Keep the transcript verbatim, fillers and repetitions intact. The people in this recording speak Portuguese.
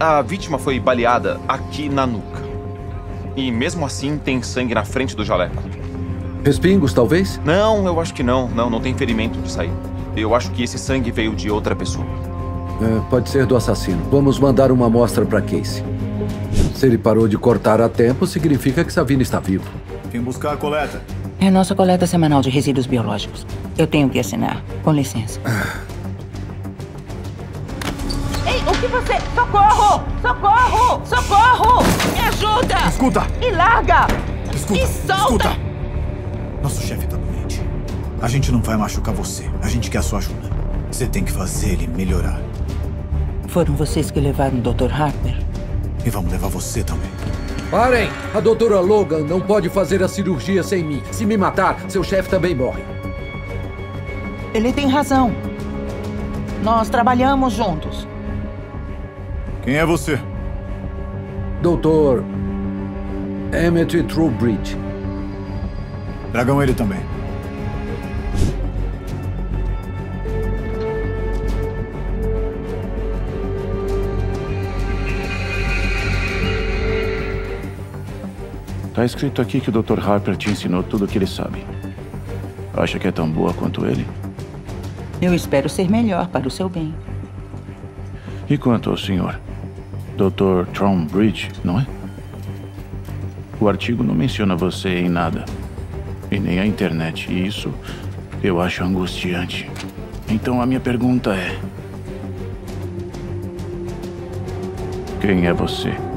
A vítima foi baleada aqui na nuca. E mesmo assim tem sangue na frente do jaleco. Respingos, talvez? Não, eu acho que não. Não, não tem ferimento de sair. Eu acho que esse sangue veio de outra pessoa. É, pode ser do assassino. Vamos mandar uma amostra para Casey. Se ele parou de cortar a tempo, significa que Savino está vivo. Quem buscar a coleta? É a nossa coleta semanal de resíduos biológicos. Eu tenho que assinar. Com licença. Ei, o que você... Socorro! Socorro! Socorro! Me ajuda! Escuta! Me larga! Escuta! Me solta! Escuta! Nosso chefe tá doente. A gente não vai machucar você. A gente quer a sua ajuda. Você tem que fazer ele melhorar. Foram vocês que levaram o doutor Harper? E vamos levar você também. Parem! A doutora Logan não pode fazer a cirurgia sem mim. Se me matar, seu chefe também morre. Ele tem razão. Nós trabalhamos juntos. Quem é você? doutor Emmett Trowbridge. Tragam ele também. Tá escrito aqui que o doutor Harper te ensinou tudo o que ele sabe. Acha que é tão boa quanto ele? Eu espero ser melhor para o seu bem. E quanto ao senhor? doutor Trowbridge, não é? O artigo não menciona você em nada. E nem a internet. E isso eu acho angustiante. Então a minha pergunta é... Quem é você?